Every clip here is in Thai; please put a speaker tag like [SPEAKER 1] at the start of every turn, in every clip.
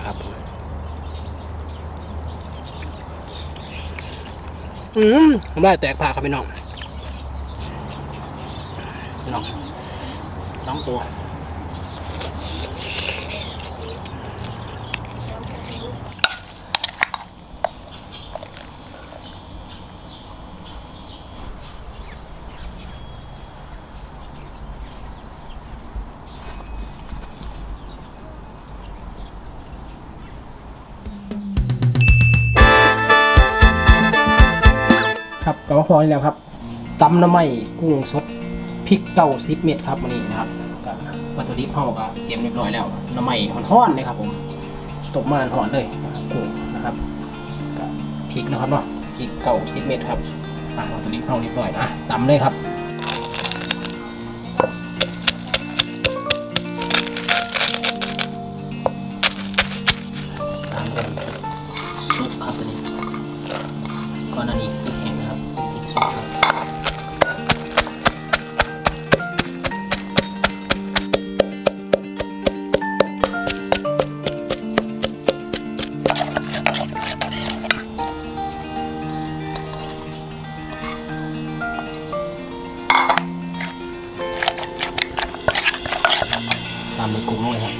[SPEAKER 1] ครับผมได้แตกผ่าครับพี่น้องน้องตัวครับกระเพาะพอแล้วครับตำน้ำไหม้กุ้งสดพริกเต้า10 เม็ดครับวันนี้นะครับวัตถุดิบเฮาก็เตรียมเรียบร้อยแล้วน้ำไหม้ร้อนๆเลยครับผมตบมาร้อนเลยกุ้งนะครับกับพริกนะครับเนาะพริกเต้า10 เม็ดครับวัตถุดิบเฮาเรียบร้อยตำเลยครับตามด้วยซุปครับตัวนี้ก่อนหน้านี้พริกแห้งนะครับพริกซุปตามด้วยกุ้งเลยครับ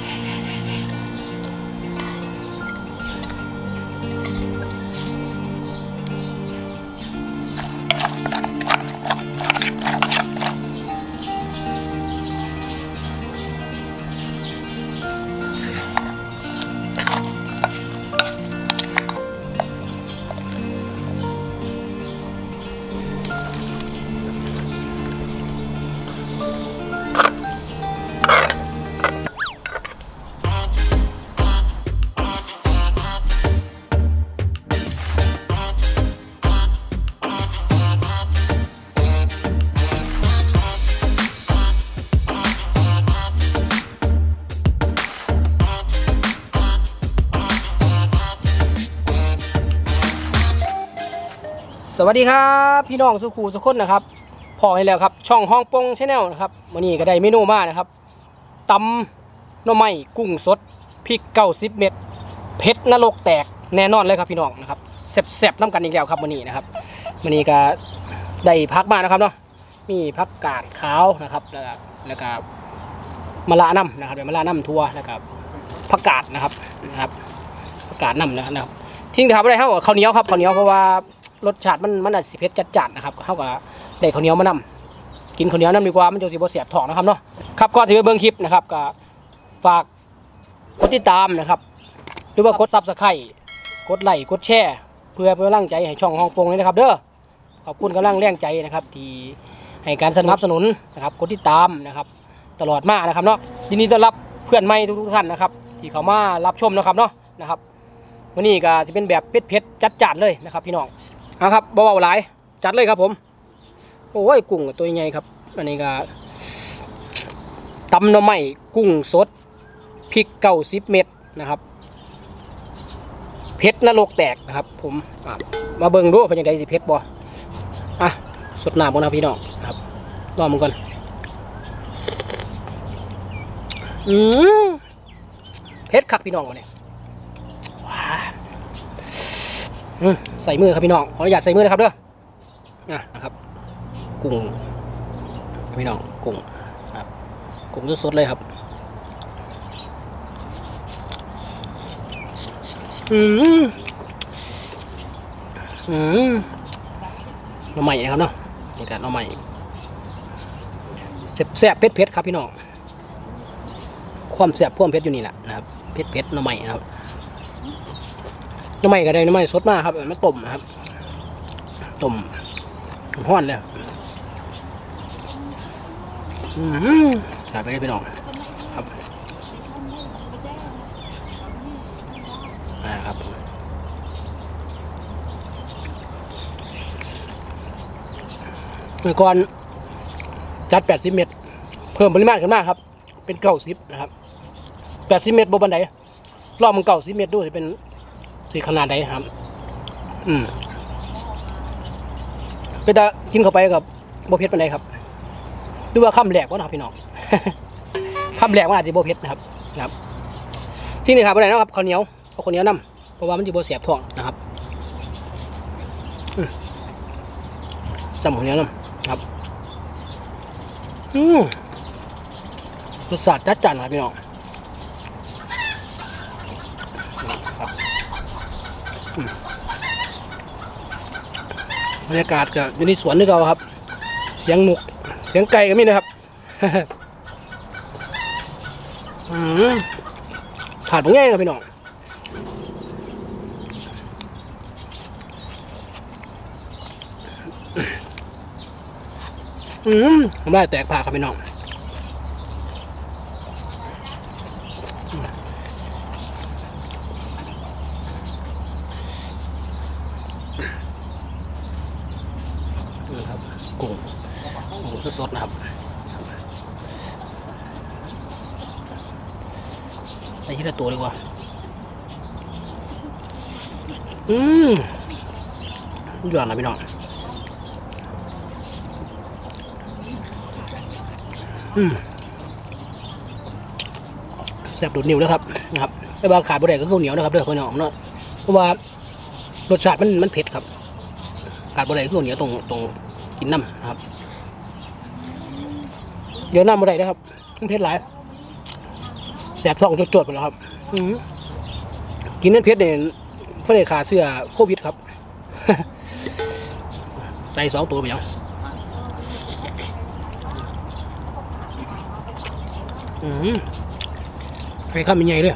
[SPEAKER 1] สวัสดีครับพี่น้องสุขูสุขคนนะครับพอให้แล้วครับช่องห้องปงชาแนลนะครับวันนี้ก็ได้เมนูมานะครับตำหน่อไม้กุ้งสดพริก90 เม็ดเผ็ดนรกแตกแน่นอนเลยครับพี่น้องนะครับแซ่บๆน้ำกันอีกแล้วครับวันนี้นะครับวันนี้ก็ได้พักมานะครับเนาะมีผักกาดขาวนะครับแล้วก็มะระน้ำนะครับเดี๋ยวมะระน้ำทั่วแล้วก็ผักกาดนะครับผักกาดน้ำนะครับทิ้งทำอะไรครับข้าวเหนียวครับข้าวเหนียวเพราะว่ารสชาติมันอาจสิเผ็ดจัดๆนะครับเขาก็ได้ข้าวเหนียวมานำกินข้าวเหนียวน้ำดีกว่ามันจะสิบ่เสียบท้องนะครับเนาะครับก่อนที่จะเบิ่งคลิปนะครับก็ฝากกดติดตามนะครับหรือว่ากดซับสไครต์กดไลค์กดแชร์เพื่อเป็นกำลังใจให้ช่องห้องปงเลยนะครับเด้อขอบคุณกำลังแรงใจนะครับที่ให้การสนับสนุนนะครับกดติดตามนะครับตลอดมานะครับเนาะยินดีต้อนรับเพื่อนใหม่ทุกท่านนะครับที่เข้ามารับชมนะครับเนาะนะครับวันนี้ก็จะเป็นแบบเผ็ดๆจัดๆเลยนะครับพี่น้องครับเบาๆหลายจัดเลยครับผมโอ้ยกุ้งตัวใหญ่ครับอันนี้ก็ตำหน่อไม้กุ้งสดพริก90 เม็ดนะครับเผ็ดนรกแตกนะครับผมมาเบิ่งดูเป็นยังไงสิเผ็ดบ่สดน้ำก่อนนะพี่น้องครับรอมันก่อนเผ็ดคักพี่น้องมาเนี่ยใส่มือครับพี่น้องขออนุญาตใส่มือนะครับเด้อนะครับกุ้งพี่น้องกุ้งครับกุ้งสดๆเลยครับหน่อไม้นะครับเนาะนี่กันหน่อไม้แซ่บๆเผ็ดๆครับพี่น้องความแซ่บความเผ็ดอยู่นี่แหละนะครับเผ็ดหน่อไม้นะครับหน่อไม้ก็ได้หน่อไม้สดมากครับมาต้มนะครับต้มห้อนเลยใส่ไปเลยพี่น้องครับครับเมื่อก่อนจัด80 เม็ดเพิ่มปริมาณขึ้นมากครับเป็น90นะครับ80 เม็ดบนบันไดรอบมัน90 เม็ดด้วยเป็นสีขนาดไหนครับเป็นตากินเข้าไปกับโบเพชรเป็นไรครับดูว่าคำแหลกวะนะพี่น้องคำแหลกว่าอาจจะโบเพชรนะครับที่นี่ครับอะไรนะครับข้าวเหนียวเอาข้าวเหนียวน้ำเพราะว่ามันจะบ่เสียบท้องนะครับจำข้าวเหนียวน้ำครับรสชาติจัดจ้านครับพี่น้องบรรยากาศก็อยู่ในสวนนี่เราครับเสียงนกเสียงไก่ก็มีนะครับถาดง่ายครับพี่น้องผมได้แตกผ่าครับพี่น้องนะครับกุ้งสดๆนะครับใส่ทีละตัวดีกว่าหยอดนะพี่น้องแซ่บดูดนิ้วแล้วครับนะครับไม่ว่าขาดบ่ได้ก็ข้าวเหนียวนะครับเด้อพี่น้องเนาะเพราะว่ารสชาติมันเผ็ดครับขาดบ่ได้ก็ข้าวเหนียวตรงกินน้ำนะครับเดี๋ยวน้ำบ่ได้นะครับมันเผ็ดหลายแสบท้องจดๆไปแล้วครับกินนั่นเผ็ดเนี่ยเพื่อขาเสื้อโควิดครับ ใส่2 ตัวไปยังให้ข้าวมันใหญ่ด้วย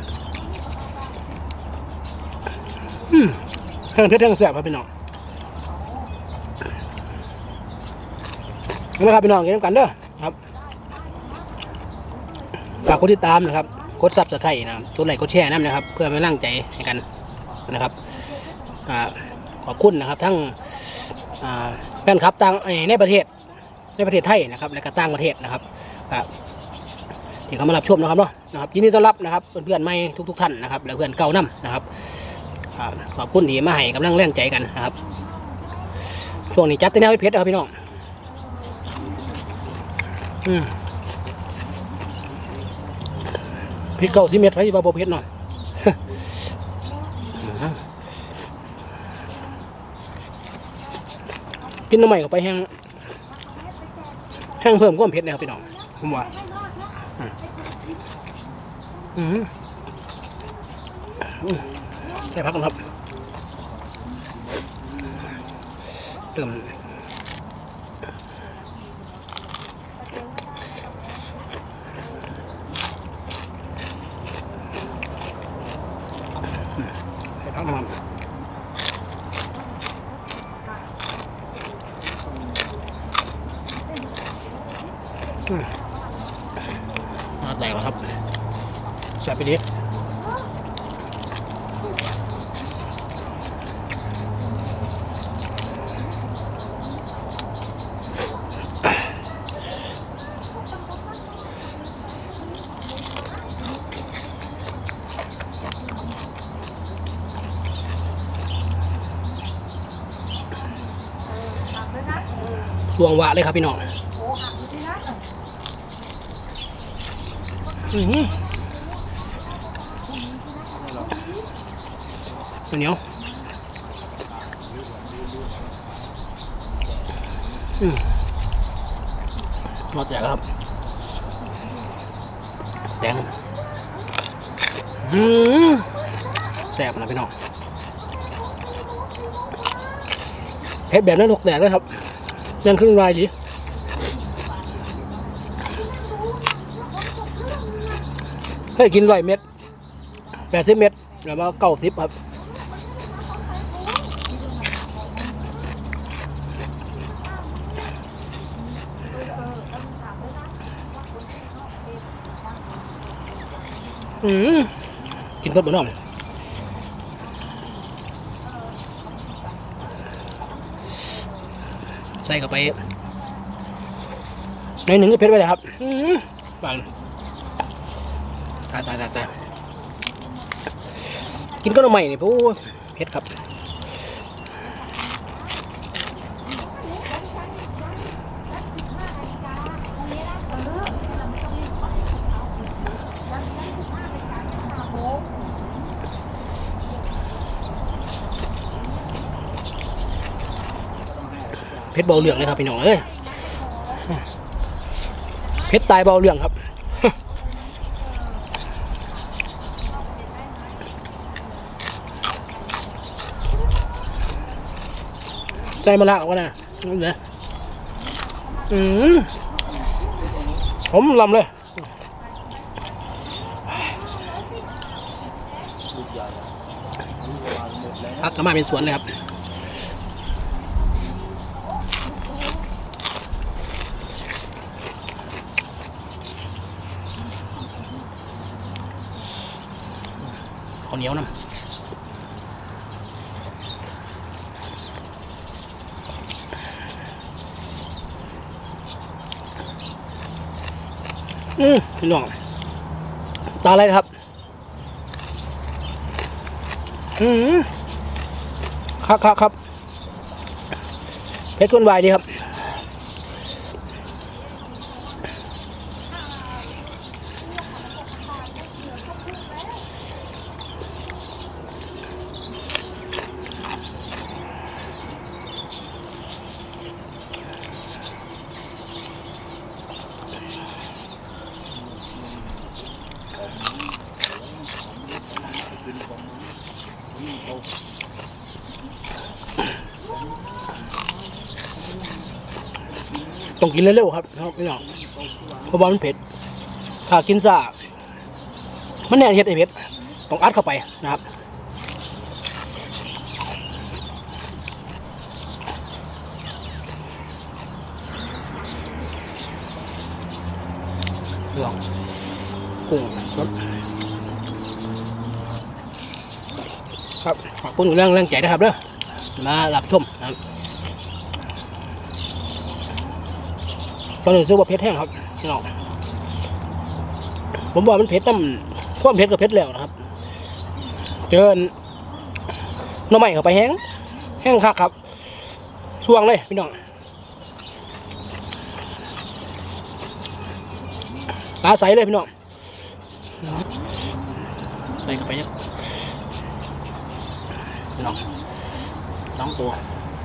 [SPEAKER 1] ทั้งเผ็ดทั้งแสบครับพี่น้องนะครับพี่น้องกินกันเด้อครับฝากกดติดตามนะครับกดซับสไครต์นะครับกดไลค์กดแชร์นะครับเพื่อเป็นกำลังใจให้กันนะครับขอบคุณนะครับทั้งแฟนคลับต่างในประเทศไทยนะครับและก็ต่างประเทศนะครับที่เขามารับชมนะครับเนาะนะครับยินดีต้อนรับนะครับเพื่อนๆใหม่ทุกท่านนะครับและเพื่อนเก่านํนะครับขอบคุณที่มาให้กำลังแรงใจกันนะครับช่วงนี้จัดแต่แนวเพชรครับพี่น้องพริกเก่าที่เม็ดไว้ที่บาโบเพชรหน่อยกินน้ำใหม่เข้าไปแห้งเพิ่มความเผ็ดนะครับพี่น้องผมว่าใส่พักกันครับเติมใส่พักมันน่าแตกแล้วครับแซ่บไปดิสวงหวะเลยครับพี่น้องเหนียวรสแตกครับแดงแซ่บนะพี่น้องเผ็ดแบบนั้นรสแตกเลยครับนั่นครึ่งลายดิให้กิน100 เม็ด80 เม็ดแล้วมา90ครับกินก็เหมือนน้องใส่เข้าไปในหนึ่งก็เผ็ดไปเลยครับบางตายกินก็น้ำใหม่นี่พูดเผ็ดครับผ็ดเบาเหลืองเลยครับพี่น้องเอ้ยเผ็ดตายเบาเหลืองครับใส่มะระก็นะนี่นะผมลำเลยพักกลับมาเป็นสวนเลยครับข้าวเหนียวน้ำพี่น้องตาอะไรครับครับเพชรก้นวายดีครับต้องกินเร็วๆครับพี่น้องเพราะว่ามันเผ็ดถ้ากินซ่ามันแน่นเผ็ดไอเผ็ดต้องอัดเข้าไปนะครับพี่น้องกุ้งสดครับขอบคุณเรื่องใจนะครับเด้อมารับชมนะครับตอนนี้ซื้อว่าเผ็ดแห้งครับพี่น้องผมว่ามันเผ็ดน้ำความเผ็ดกับเผ็ดแล้วนะครับเจอหน่อไม้เข้าไปแห้งคักครับช่วงเลยพี่น้องตาใสเลยพี่น้องใส่เข้าไปเนี่ยพี่น้องน้องตัว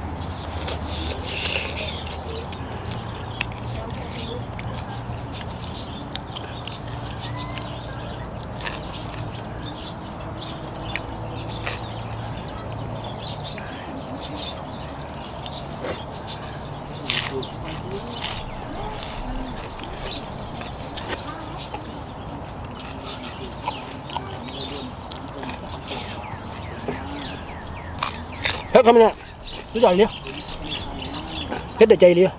[SPEAKER 1] เฮ้ยทำไมเนี่ยรู้จักเนี่ยเฮ็ดแต่ใจเลย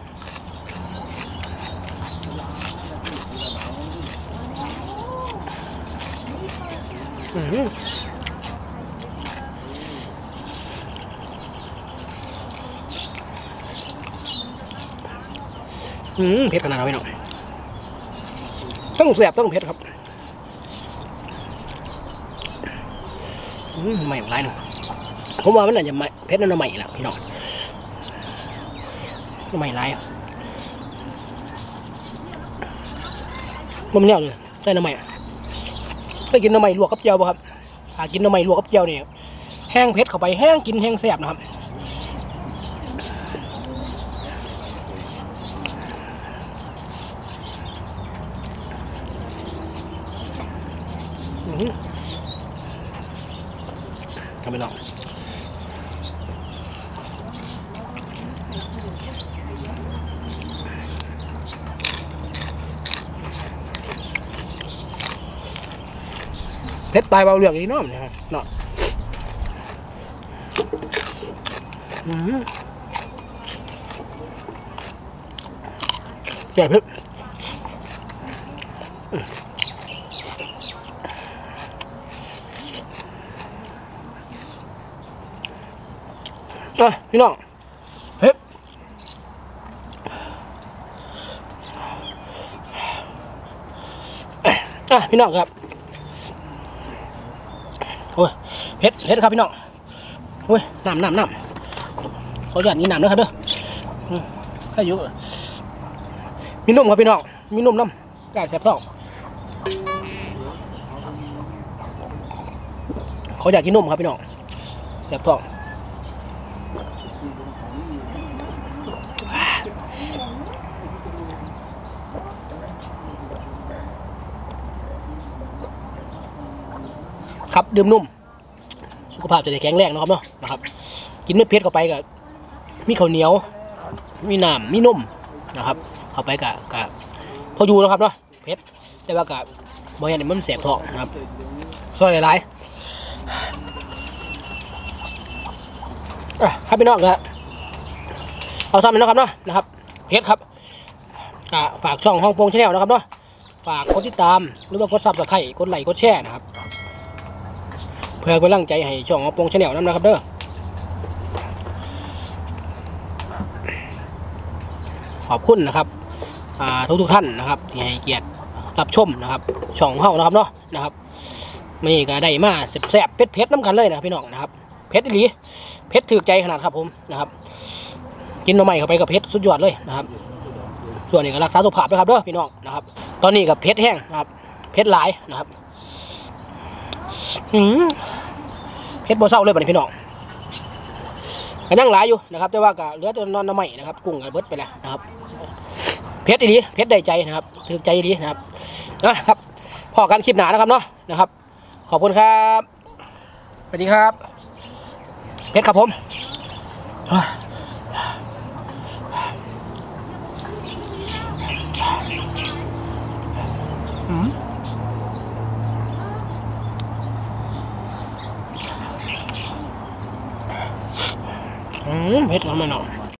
[SPEAKER 1] เผ็ดขนาดไหนพี่น้องต้องแสบต้องเผ็ดครับไม่ไรหนึ่งผมว่ามันอาจจะเผ็ดนั่นใหม่แหละพี่น้องใหม่ไรมันเนี่ยเลยใส่น้ำใหม่ไปกินน้ำใหม่ลวกกับเจียวป่ะครับถ้ากินน้ำใหม่ลวกกับเจียวเนี่ยแห้งเผ็ดเข้าไปแห้งกินแห้งแสบนะครับทำไปลองเพชรตายเบาเหลืองอีกน้อมเนี่ยเนาะแก่เพชรพี่น้องเฮ้ยพี่น้องครับโอ้ยเผ็ดครับพี่น้องโอ้ยน้ำขอหยาดนี้น้ำนะครับเด้อให้ยุ่งมีนุ่มครับพี่น้องมีนุ่มน้ำกาแซ่บท้องขออยากกินนุ่มครับพี่น้องแซ่บท้องครับดื่มนุ่มสุขภาพจะได้แข็งแรงนะครับเนาะนะครับกินเม็ดเพชรเข้าไปกับมีข้าวเหนียวมีน้ำมีนมนะครับเข้าไปกับพออยู่นะครับเนาะเพชรแต่ว่ากับบอยเนี่ยมันแสบท้องนะครับซอยหลายๆครับพี่น้องครับเอาซ้ำเลยนะครับเนาะนะครับเพชรครับฝากช่องห้องโปงชาแนลนะครับเนาะฝากกดติดตามหรือว่ากดซับสไครต์กดไลค์กดแชร์นะครับเพื่อเป็นกำลังใจให้ช่องห้องโปงชาแนลนั้นนะครับเด้อขอบคุณนะครับทุกท่านนะครับที่ให้เกียรติรับชมนะครับช่องเฮานะครับเนาะนะครับนี่ก็ได้มาแซ่บๆเผ็ดๆน้ำกันเลยนะพี่น้องนะครับเผ็ดอีหลีเผ็ดถือใจขนาดครับผมนะครับกินหน่อไม้เข้าไปกับเผ็ดสุดยอดเลยนะครับส่วนนี้ก็รักษาสุขภาพด้วยครับเด้อพี่น้องนะครับตอนนี้กับเผ็ดแห้งนะครับเผ็ดหลายนะครับเผ็ดบ่เศร้าเลยบัดนี้พี่น้องก็ยังหลายอยู่นะครับแต่ว่าก็เหลือแต่นอนหน่อไม้นะครับกุ้งก็เบิดไปแล้วนะครับเพชรดีเพชรได้ใจนะครับถือใจดีนะครับนะครับพอกันคลิปหนานะครับเนาะนะครับขอบคุณครับสวัสดีครับเพชรครับผมเพชรทำไมเนาะ